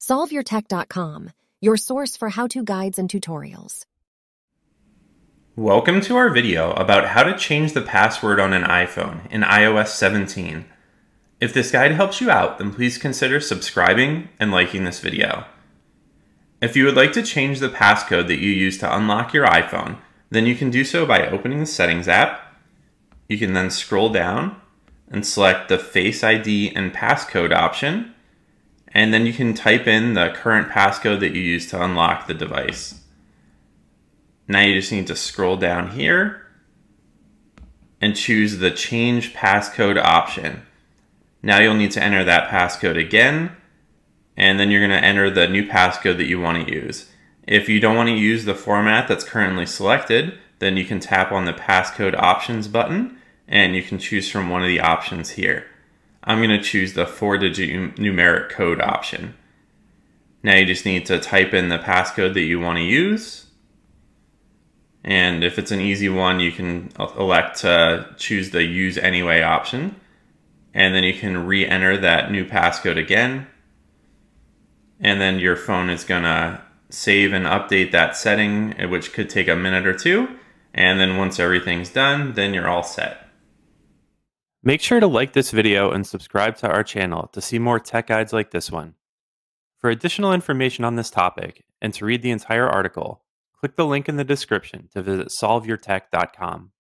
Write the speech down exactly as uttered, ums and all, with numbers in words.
solve your tech dot com, your source for how-to guides and tutorials. Welcome to our video about how to change the password on an iPhone in i O S seventeen. If this guide helps you out, then please consider subscribing and liking this video. If you would like to change the passcode that you use to unlock your iPhone, then you can do so by opening the Settings app. You can then scroll down and select the Face I D and Passcode option, and then you can type in the current passcode that you use to unlock the device. Now you just need to scroll down here and choose the Change Passcode option. Now you'll need to enter that passcode again, and then you're going to enter the new passcode that you want to use. If you don't want to use the format that's currently selected, then you can tap on the Passcode Options button, and you can choose from one of the options here. I'm going to choose the four-digit numeric code option. Now you just need to type in the passcode that you want to use. And if it's an easy one, you can elect to choose the Use Anyway option. And then you can re-enter that new passcode again. And then your phone is going to save and update that setting, which could take a minute or two. And then once everything's done, then you're all set. Make sure to like this video and subscribe to our channel to see more tech guides like this one. For additional information on this topic and to read the entire article, click the link in the description to visit solve your tech dot com.